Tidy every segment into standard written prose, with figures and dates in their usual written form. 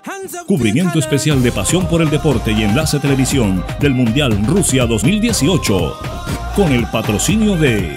Cubrimiento especial de Pasión por el Deporte y Enlace Televisión del Mundial Rusia 2018. Con el patrocinio de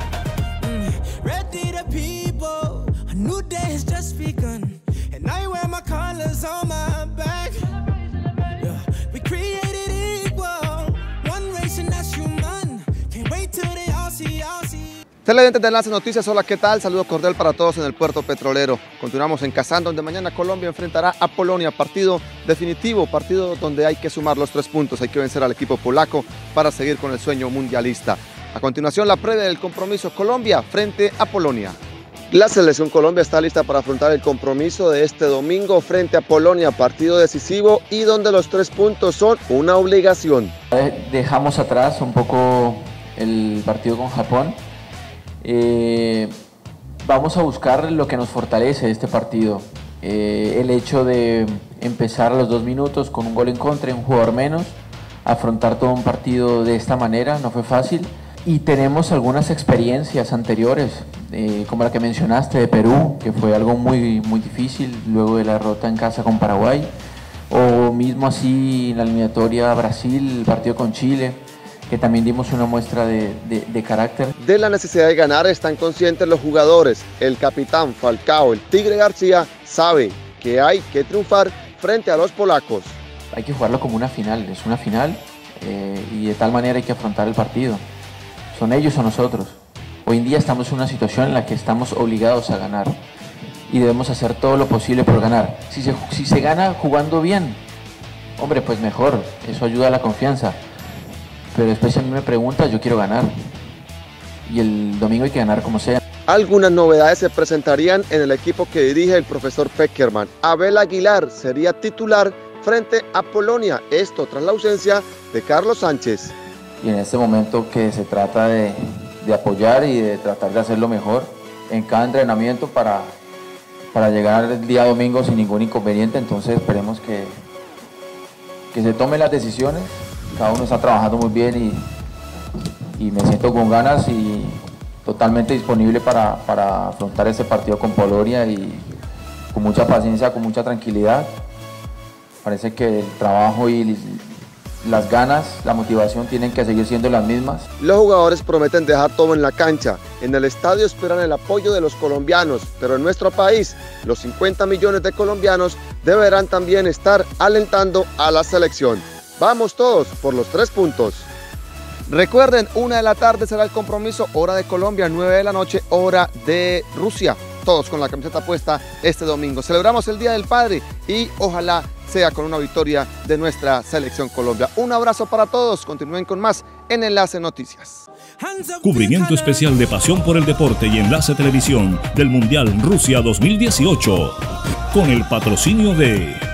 Televidentes de Enlace Noticias, hola, ¿qué tal? Saludo cordial para todos en el puerto petrolero. Continuamos en Kazán, donde mañana Colombia enfrentará a Polonia, partido definitivo, partido donde hay que sumar los 3 puntos, hay que vencer al equipo polaco para seguir con el sueño mundialista. A continuación, la previa del compromiso Colombia frente a Polonia. La selección Colombia está lista para afrontar el compromiso de este domingo frente a Polonia, partido decisivo y donde los 3 puntos son una obligación. Dejamos atrás un poco el partido con Japón. Vamos a buscar lo que nos fortalece este partido, el hecho de empezar a los 2 minutos con un gol en contra y un jugador menos, afrontar todo un partido de esta manera no fue fácil y tenemos algunas experiencias anteriores, como la que mencionaste de Perú, que fue algo muy difícil luego de la derrota en casa con Paraguay, o mismo así en la eliminatoria Brasil, el partido con Chile, que también dimos una muestra de carácter. De la necesidad de ganar están conscientes los jugadores. El capitán Falcao, el Tigre García, sabe que hay que triunfar frente a los polacos. Hay que jugarlo como una final, es una final y de tal manera hay que afrontar el partido. Son ellos o nosotros. Hoy en día estamos en una situación en la que estamos obligados a ganar y debemos hacer todo lo posible por ganar. Si se gana jugando bien, hombre, pues mejor, eso ayuda a la confianza. Pero después si a mí me preguntas, yo quiero ganar. Y el domingo hay que ganar como sea. Algunas novedades se presentarían en el equipo que dirige el profesor Peckerman. Abel Aguilar sería titular frente a Polonia. Esto tras la ausencia de Carlos Sánchez. Y en este momento que se trata de apoyar y de tratar de hacerlo mejor en cada entrenamiento para llegar el día domingo sin ningún inconveniente. Entonces esperemos que se tomen las decisiones. Cada uno está trabajando muy bien y me siento con ganas y totalmente disponible para afrontar ese partido con Polonia y con mucha paciencia, con mucha tranquilidad. Parece que el trabajo y las ganas, la motivación tienen que seguir siendo las mismas. Los jugadores prometen dejar todo en la cancha. En el estadio esperan el apoyo de los colombianos, pero en nuestro país, los 50 millones de colombianos deberán también estar alentando a la selección. Vamos todos por los 3 puntos. Recuerden, 1 de la tarde será el compromiso, hora de Colombia, 9 de la noche, hora de Rusia. Todos con la camiseta puesta este domingo. Celebramos el Día del Padre y ojalá sea con una victoria de nuestra selección Colombia. Un abrazo para todos. Continúen con más en Enlace Noticias. Cubrimiento especial de Pasión por el Deporte y Enlace Televisión del Mundial Rusia 2018. Con el patrocinio de